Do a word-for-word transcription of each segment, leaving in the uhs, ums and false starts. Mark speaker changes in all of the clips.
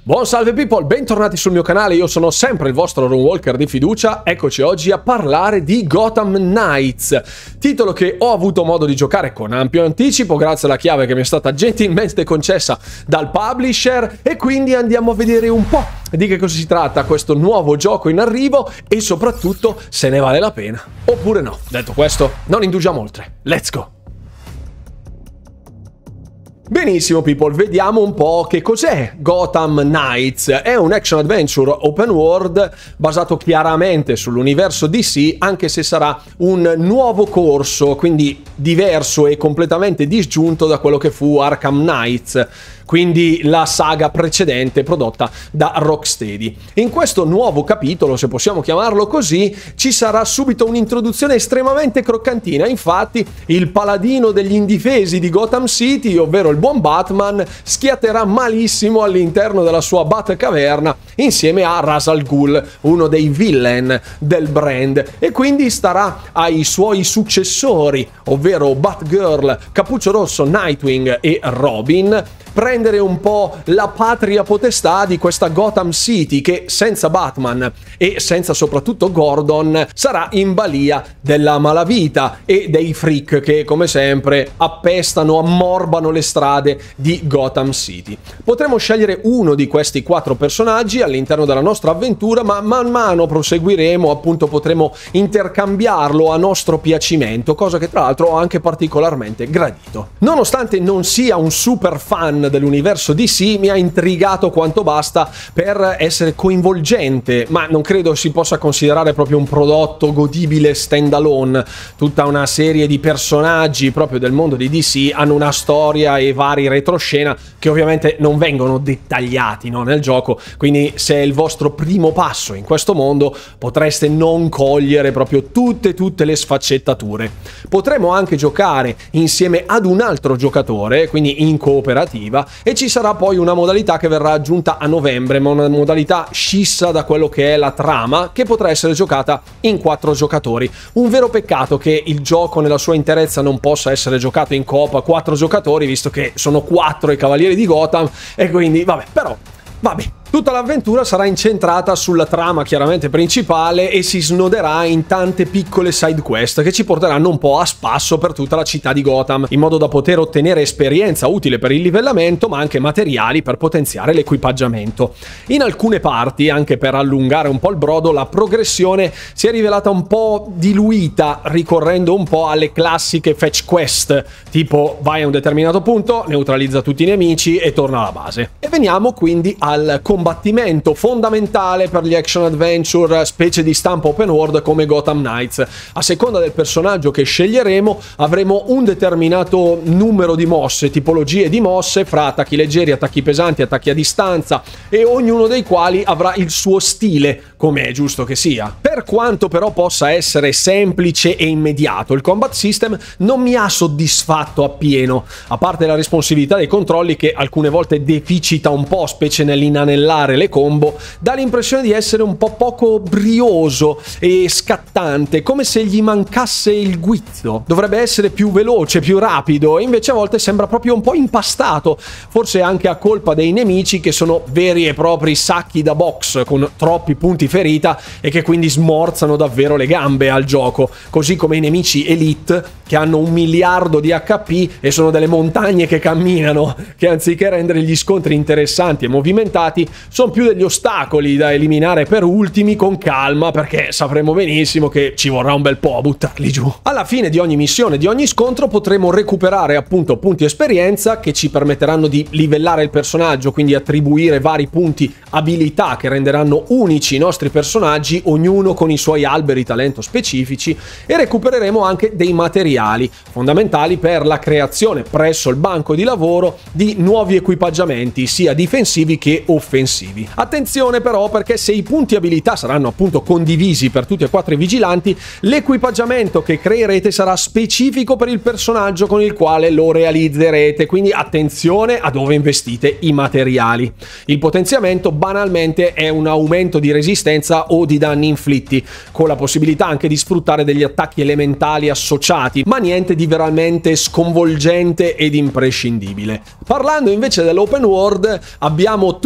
Speaker 1: Buon salve people, bentornati sul mio canale, io sono sempre il vostro Runewalker di fiducia. Eccoci oggi a parlare di Gotham Knights, titolo che ho avuto modo di giocare con ampio anticipo grazie alla chiave che mi è stata gentilmente concessa dal publisher, e quindi andiamo a vedere un po' di che cosa si tratta questo nuovo gioco in arrivo e soprattutto se ne vale la pena oppure no. Detto questo, non indugiamo oltre, let's go! Benissimo people, vediamo un po' che cos'è Gotham Knights. È un action adventure open world basato chiaramente sull'universo D C, anche se sarà un nuovo corso, quindi diverso e completamente disgiunto da quello che fu Arkham Knights, quindi la saga precedente prodotta da Rocksteady. In questo nuovo capitolo, se possiamo chiamarlo così, ci sarà subito un'introduzione estremamente croccantina. Infatti il paladino degli indifesi di Gotham City, ovvero il buon Batman, schiatterà malissimo all'interno della sua Batcaverna insieme a Ra's al Ghul, uno dei villain del brand, e quindi starà ai suoi successori, ovvero Batgirl, Cappuccio Rosso, Nightwing e Robin, prendere un po' la patria potestà di questa Gotham City che senza Batman e senza soprattutto Gordon sarà in balia della malavita e dei freak che come sempre appestano, ammorbano le strade di Gotham City. Potremo scegliere uno di questi quattro personaggi all'interno della nostra avventura, ma man mano proseguiremo, appunto potremo intercambiarlo a nostro piacimento, cosa che tra l'altro ho anche particolarmente gradito. Nonostante non sia un super fan dell'universo D C, mi ha intrigato quanto basta per essere coinvolgente, ma non credo si possa considerare proprio un prodotto godibile stand alone. Tutta una serie di personaggi proprio del mondo di D C hanno una storia e vari retroscena che ovviamente non vengono dettagliati, no, nel gioco, quindi se è il vostro primo passo in questo mondo potreste non cogliere proprio tutte tutte le sfaccettature. Potremo anche giocare insieme ad un altro giocatore, quindi in cooperativa, e ci sarà poi una modalità che verrà aggiunta a novembre, ma una modalità scissa da quello che è la trama, che potrà essere giocata in quattro giocatori. Un vero peccato che il gioco nella sua interezza non possa essere giocato in coop a quattro giocatori, visto che sono quattro i Cavalieri di Gotham, e quindi vabbè, però vabbè. Tutta l'avventura sarà incentrata sulla trama chiaramente principale e si snoderà in tante piccole side quest che ci porteranno un po' a spasso per tutta la città di Gotham, in modo da poter ottenere esperienza utile per il livellamento, ma anche materiali per potenziare l'equipaggiamento. In alcune parti, anche per allungare un po' il brodo, la progressione si è rivelata un po' diluita, ricorrendo un po' alle classiche fetch quest, tipo vai a un determinato punto, neutralizza tutti i nemici e torna alla base. E veniamo quindi al combattimento. Combattimento fondamentale per gli action adventure specie di stampo open world come Gotham Knights. A seconda del personaggio che sceglieremo avremo un determinato numero di mosse, tipologie di mosse, fra attacchi leggeri, attacchi pesanti, attacchi a distanza, e ognuno dei quali avrà il suo stile, come è giusto che sia. Per quanto però possa essere semplice e immediato, il combat system non mi ha soddisfatto appieno, a parte la responsività dei controlli che alcune volte deficita un po', specie nell'inanellare le combo, dà l'impressione di essere un po' poco brioso e scattante, come se gli mancasse il guizzo. Dovrebbe essere più veloce, più rapido, e invece a volte sembra proprio un po' impastato, forse anche a colpa dei nemici che sono veri e propri sacchi da box con troppi punti ferita e che quindi smorzano davvero le gambe al gioco, così come i nemici Elite che hanno un miliardo di H P e sono delle montagne che camminano, che anziché rendere gli scontri interessanti e movimentati sono più degli ostacoli da eliminare per ultimi con calma, perché sapremo benissimo che ci vorrà un bel po' a buttarli giù. Alla fine di ogni missione, di ogni scontro, potremo recuperare appunto punti esperienza che ci permetteranno di livellare il personaggio, quindi attribuire vari punti abilità che renderanno unici i nostri personaggi, ognuno con i suoi alberi talento specifici, e recupereremo anche dei materiali fondamentali per la creazione presso il banco di lavoro di nuovi equipaggiamenti, sia difensivi che offensivi. Attenzione però, perché se i punti abilità saranno appunto condivisi per tutti e quattro i vigilanti, l'equipaggiamento che creerete sarà specifico per il personaggio con il quale lo realizzerete, quindi attenzione a dove investite i materiali. Il potenziamento banalmente è un aumento di resistenza o di danni inflitti, con la possibilità anche di sfruttare degli attacchi elementali associati, ma niente di veramente sconvolgente ed imprescindibile. Parlando invece dell'open world, abbiamo tutta Gotham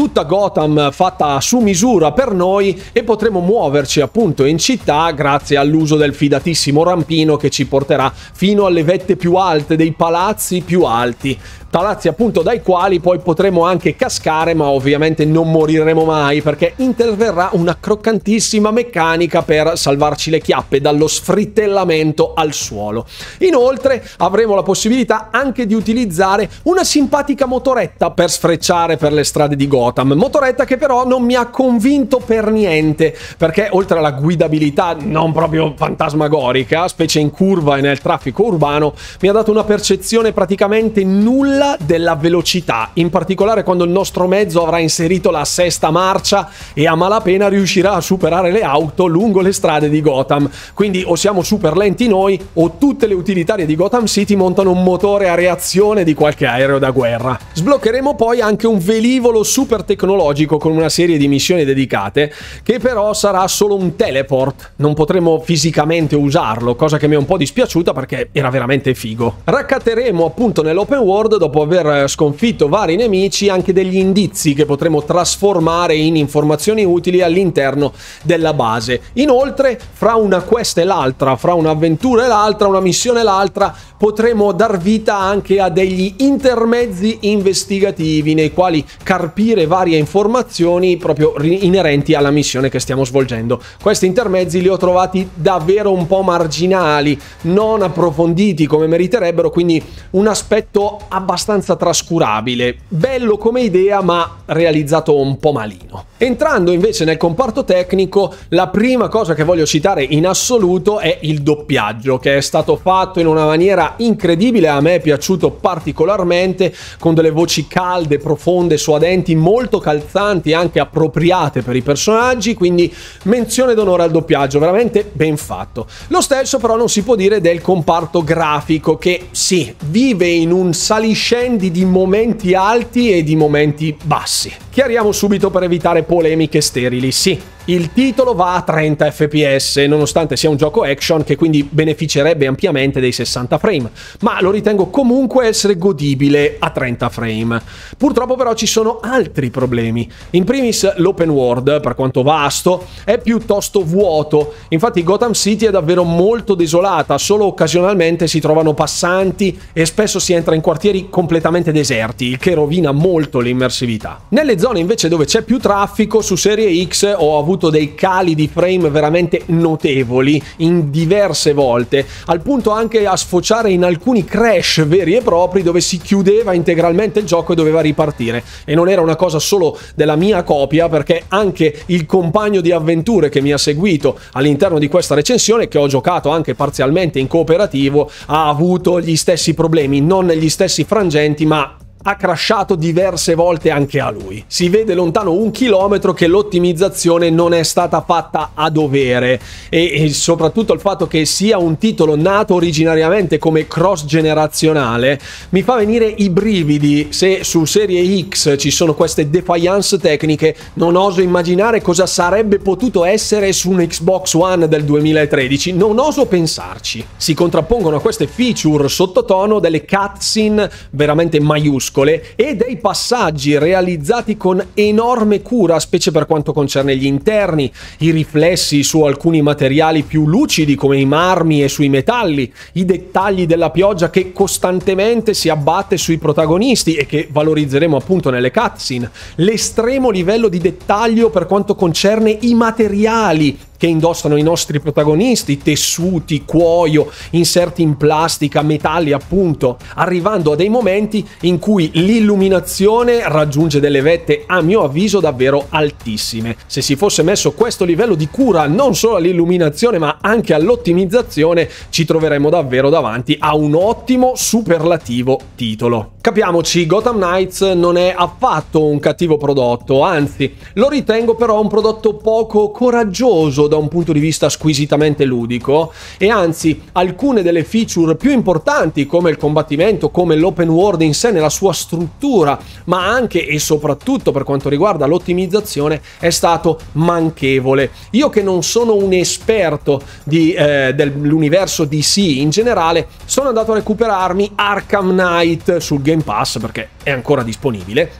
Speaker 1: Gotham fatta su misura per noi e potremo muoverci appunto in città grazie all'uso del fidatissimo rampino che ci porterà fino alle vette più alte dei palazzi più alti. Palazzi appunto dai quali poi potremo anche cascare, ma ovviamente non moriremo mai perché interverrà una croccantissima meccanica per salvarci le chiappe dallo sfrittellamento al suolo. Inoltre avremo la possibilità anche di utilizzare una simpatica motoretta per sfrecciare per le strade di Gotham, motoretta che però non mi ha convinto per niente perché oltre alla guidabilità non proprio fantasmagorica, specie in curva e nel traffico urbano, mi ha dato una percezione praticamente nulla della velocità, in particolare quando il nostro mezzo avrà inserito la sesta marcia e a malapena riuscirà a superare le auto lungo le strade di Gotham. Quindi o siamo super lenti noi o tutte le utilitarie di Gotham City montano un motore a reazione di qualche aereo da guerra. Sbloccheremo poi anche un velivolo super tecnologico con una serie di missioni dedicate che però sarà solo un teleport, non potremo fisicamente usarlo, cosa che mi è un po' dispiaciuta perché era veramente figo. Raccatteremo appunto nell'open world, dopo aver sconfitto vari nemici, anche degli indizi che potremo trasformare in informazioni utili all'interno della base. Inoltre, fra una quest e l'altra, fra un'avventura e l'altra, una missione e l'altra, potremo dar vita anche a degli intermezzi investigativi nei quali carpire varie informazioni proprio inerenti alla missione che stiamo svolgendo. Questi intermezzi li ho trovati davvero un po' marginali, non approfonditi come meriterebbero, quindi un aspetto abbastanza trascurabile, bello come idea ma realizzato un po' malino. Entrando invece nel comparto tecnico, la prima cosa che voglio citare in assoluto è il doppiaggio, che è stato fatto in una maniera incredibile, a me è piaciuto particolarmente, con delle voci calde, profonde, suadenti, molto calzanti, anche appropriate per i personaggi, quindi menzione d'onore al doppiaggio, veramente ben fatto. Lo stesso però non si può dire del comparto grafico, che sì, vive in un saliscendi di momenti alti e di momenti bassi. Chiariamo subito per evitare polemiche sterili, sì, il titolo va a trenta F P S, nonostante sia un gioco action che quindi beneficerebbe ampiamente dei sessanta frame, ma lo ritengo comunque essere godibile a trenta frame. Purtroppo però ci sono altri problemi. In primis l'open world, per quanto vasto, è piuttosto vuoto, infatti Gotham City è davvero molto desolata, solo occasionalmente si trovano passanti e spesso si entra in quartieri completamente deserti, il che rovina molto l'immersività. Nelle zone invece dove c'è più traffico, su Serie X ho avuto dei cali di frame veramente notevoli in diverse volte, al punto anche a sfociare in alcuni crash veri e propri dove si chiudeva integralmente il gioco e doveva ripartire. E non era una cosa solo della mia copia, perché anche il compagno di avventure che mi ha seguito all'interno di questa recensione, che ho giocato anche parzialmente in cooperativo, ha avuto gli stessi problemi, non negli stessi frangenti, ma ha crashato diverse volte anche a lui. Si vede lontano un chilometro che l'ottimizzazione non è stata fatta a dovere e, e soprattutto il fatto che sia un titolo nato originariamente come cross generazionale mi fa venire i brividi. Se su Serie X ci sono queste defiance tecniche, non oso immaginare cosa sarebbe potuto essere su un Xbox One del duemilatredici, non oso pensarci. Si contrappongono a queste feature sottotono delle cutscene veramente maiuscole e dei passaggi realizzati con enorme cura, specie per quanto concerne gli interni, i riflessi su alcuni materiali più lucidi come i marmi e sui metalli, i dettagli della pioggia che costantemente si abbatte sui protagonisti e che valorizzeremo appunto nelle cutscene, l'estremo livello di dettaglio per quanto concerne i materiali che indossano i nostri protagonisti, tessuti, cuoio, inserti in plastica, metalli appunto, arrivando a dei momenti in cui l'illuminazione raggiunge delle vette a mio avviso davvero altissime. Se si fosse messo questo livello di cura non solo all'illuminazione ma anche all'ottimizzazione, ci troveremmo davvero davanti a un ottimo superlativo titolo. Capiamoci, Gotham Knights non è affatto un cattivo prodotto, anzi lo ritengo però un prodotto poco coraggioso da un punto di vista squisitamente ludico, e anzi alcune delle feature più importanti come il combattimento, come l'open world in sé nella sua struttura, ma anche e soprattutto per quanto riguarda l'ottimizzazione, è stato manchevole. Io che non sono un esperto di, eh, dell'universo D C in generale, sono andato a recuperarmi Arkham Knight sul Game Pass perché è ancora disponibile.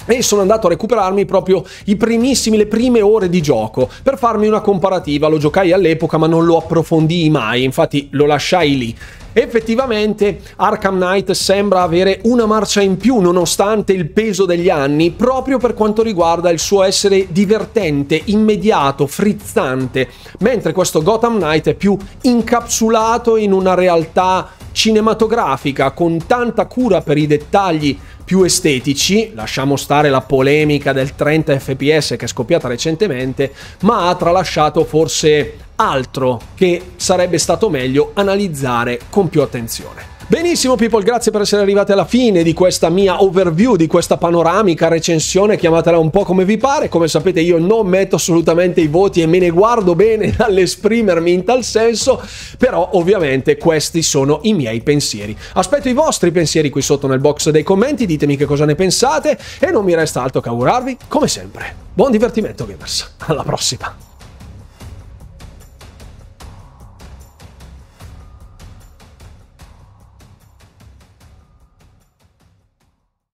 Speaker 1: e sono andato a recuperarmi proprio i primissimi, le prime ore di gioco per farmi una comparativa. Lo giocai all'epoca ma non lo approfondii mai, infatti lo lasciai lì. Effettivamente Arkham Knight sembra avere una marcia in più nonostante il peso degli anni, proprio per quanto riguarda il suo essere divertente, immediato, frizzante, mentre questo Gotham Knight è più incapsulato in una realtà cinematografica con tanta cura per i dettagli più estetici. Lasciamo stare la polemica del trenta F P S che è scoppiata recentemente, ma ha tralasciato forse altro che sarebbe stato meglio analizzare con più attenzione. Benissimo people, grazie per essere arrivati alla fine di questa mia overview, di questa panoramica recensione, chiamatela un po' come vi pare. Come sapete io non metto assolutamente i voti e me ne guardo bene dall'esprimermi in tal senso, però ovviamente questi sono i miei pensieri. Aspetto i vostri pensieri qui sotto nel box dei commenti, ditemi che cosa ne pensate e non mi resta altro che augurarvi, come sempre, buon divertimento gamers, alla prossima!